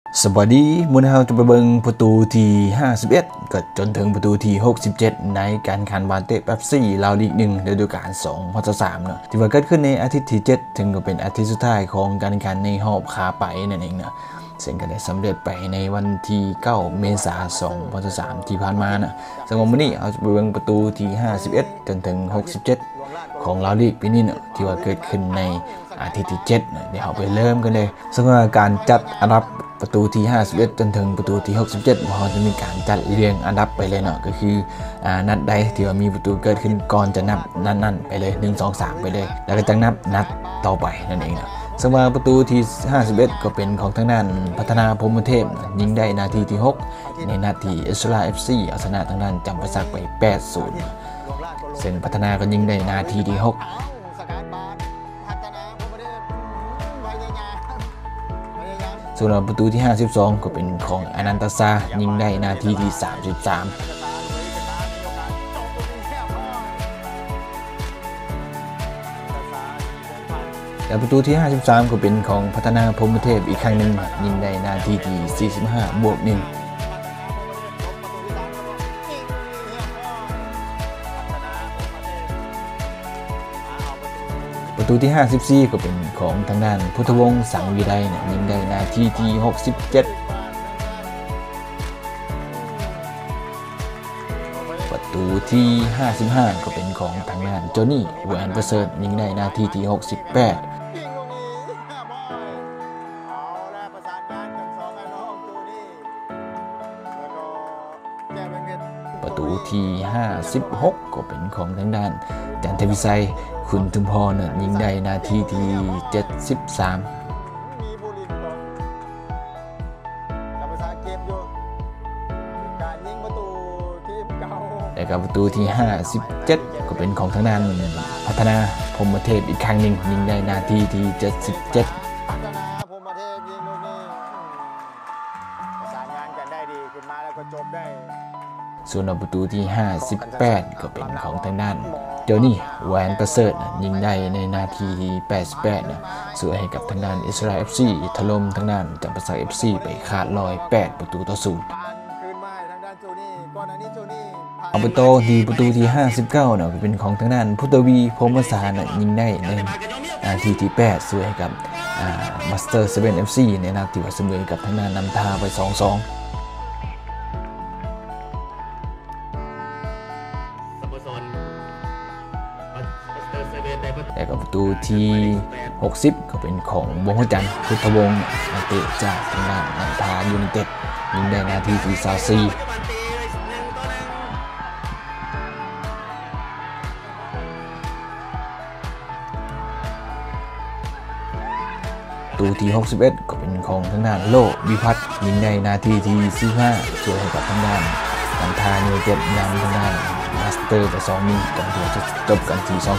สวัสดีมื้อนี้เราจะไปเบิ่งประตูที่51ก็จนถึงประตูที่67ในการแข่งขันบาเตะเป๊ปซี่ลาวลีก1ฤดูกาล2023เนาะที่ว่าเกิดขึ้นในอาทิตย์ที่7ถึงก็เป็นอาทิตย์สุดท้ายของการแข่งขันในรอบขาไปนั่นเองเนาะซึ่งก็ได้สำเร็จไปในวันที่9เมษายน2023ที่ผ่านมานะซึ่งวันนี้เราจะไปเบิ่งประตูที่51จนถึง67ของลาวลีกปีนี้เนาะที่ว่าเกิดขึ้นในอาทิตย์ที่7เดี๋ยวเราไปเริ่มกันเลยซึ่งว่าการจัดอันดับประตูที่51จนถึงประตูที่67เราจะมีการจัดเรียงอันดับไปเลยเนาะก็คือนัดใดที่ว่ามีประตูเกิดขึ้นก่อนจะนับนั้นไปเลย1 2 3ไปเลยแล้วก็จะนับนัดต่อไปนั่นเองเนาะซึ่งว่าประตูที่51ก็เป็นของทางด้านพัฒนาพรหมเทพยิงได้นาทีที่6ในนาทีเอสรา FC เอาชนะทางด้านจำปาสักไป 8-0 ซึ่งพัฒนาก็ยิงได้นาทีที่6ส่วนประตูที่52ก็เป็นของอนันตซายิงได้นาทีที่33และประตูที่53ก็เป็นของพัฒนาพรหมเทพอีกครั้งหนึ่งยิงได้นาทีที่45+1ประตูที่54ก็เป็นของทางด้านพุทธวงศ์สังวิไลยิงได้นาทีที่67ประตูที่55ก็เป็นของทางด้านโจนี่แหวนประเสริฐยิงได้นาทีที่68ประตูที่56ก็เป็นของทางด้านจันทวิไสคุณทุมพรยิงได้นาทีที่73และกับประตูที่57ก็เป็นของทางด้านพัฒนาพรหมเทพอีกครั้งหนึ่งยิงได้นาทีที่77ส่วนประตูที่58ก็เป็นของทางด้านโจนี่แหวนประเสริฐยิงได้ในนาทีที่88นะสวยให้กับทางด้านอิสราเอล FC ถล่มทางด้านจำปาสัก FC ไปขาดลอย8-0เอาไปต่อที่ประตูที่59เนาะก็เป็นของทางด้านพุทธวีพรหมสารยิงได้ในนาทีที่8สวยให้กับมาสเตอร์7 FC ในนาทีเสมอกับทางด้านนำทางไป 2-2และกับประตูที่60ก็เป็นของวงหัวจันทร์พุทธวงศ์นักเตะจากทางด้านนำทางยูไนเต็ดยิงได้นาทีที่24ประตูที่61ก็เป็นของทางด้านโลวิพัฒน์ยิงในนาทีที่45ช่วยให้กับทางด้านนำทางยูไนเต็ดนำทางด้านมาสเตอร์ไป2-1ก่อนที่จะจบกันที่2-2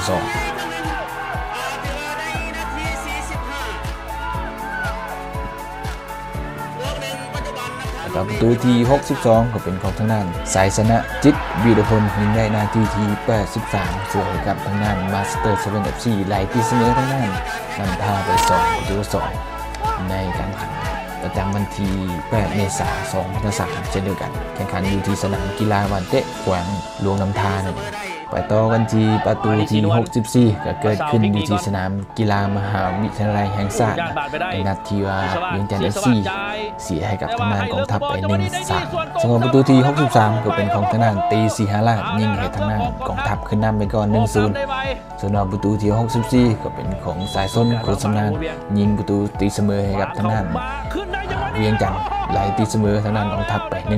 กับประตูที่62ก็เป็นของทางด้านสายชนะจิตวีรพลยิงได้นาทีที่83ช่วยให้กับทางด้านมาสเตอร์7 FC ไล่ตีเสมอทางด้านนำทางไป2-2ในการแข่งขันประจำวันที่8เมษายน2023เช่นเดียวกันแข่งขันอยู่ที่สนามกีฬาวันเตะแขวงหลวงนำทางนั่นเองไปต่อกันที่ประตูที่64ก็เกิดขึ้นอยู่ที่สนามกีฬามหาวิทยาลัยแห่งชาติในนัดที่ว่าเวียงจันทร์ FC เสียให้กับทางด้านกองทัพไป1-3ส่วนประตูที่63ก็เป็นของทางด้านตีสีหราชยิงให้ทางด้านกองทัพขึ้นนำไปก่อน 1-0 ส่วนประตูที่64ก็เป็นของสายส้นโคสำนานยิงประตูตีเสมอให้กับทางด้านเวียงจันทร์ไล่ตีเสมอทางด้านกองทัพไป 1-1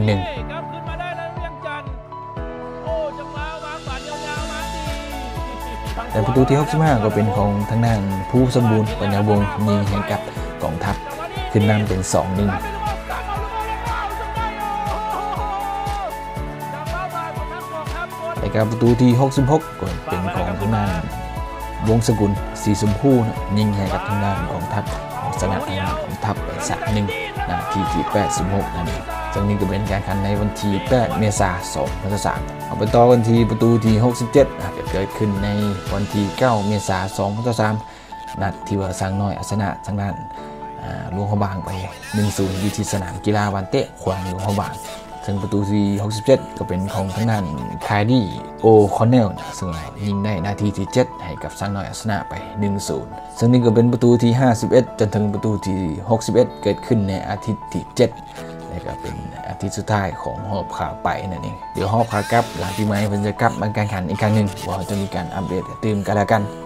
แต่ประตูที่65ก็เป็นของทางด้านผู้สมบูรณ์ปัญญาวงศ์ยิงให้กับกองทัพขึ้นนำเป็น 2-1แต่การประตูที่66ก็เป็นของทางด้านวงสกุลสีชมพูยิงให้กับทางด้านกองทัพชนะทางด้านกองทัพไป 3-1นาทีที่86นั่นเองซึ่งนี่ก็เป็นการแข่งขันในวันที่8เมษายน2023เอาไปต่อกันที่ประตูที่67จะเกิดขึ้นในวันที่9เมษายน2023นัดที่ว่าสร้างน้อยชนะทางด้านหลวงพระบางไป 1-0 อยู่ที่สนามกีฬาวันเตะขวางหลวงพระบางซึ่งประตูที่67ก็เป็นของทางด้านคายดี้โอคอนเนลนะซึ่งยิงได้นาทีที่7ให้กับซังน้อยอาร์เซนอลไป 1-0 ซึ่งนี่ก็เป็นประตูที่51จนถึงประตูที่61เกิดขึ้นในอาทิตย์ที่7นี่ก็เป็นอาทิตย์สุดท้ายของหอบขาไปนั่นเองเดี๋ยวหอบขากลับหลังปีใหม่เพิ่นจะกลับมาการแข่งขันอีกครั้งนึงว่าจะมีการอัปเดตตื่นกันแล้วกัน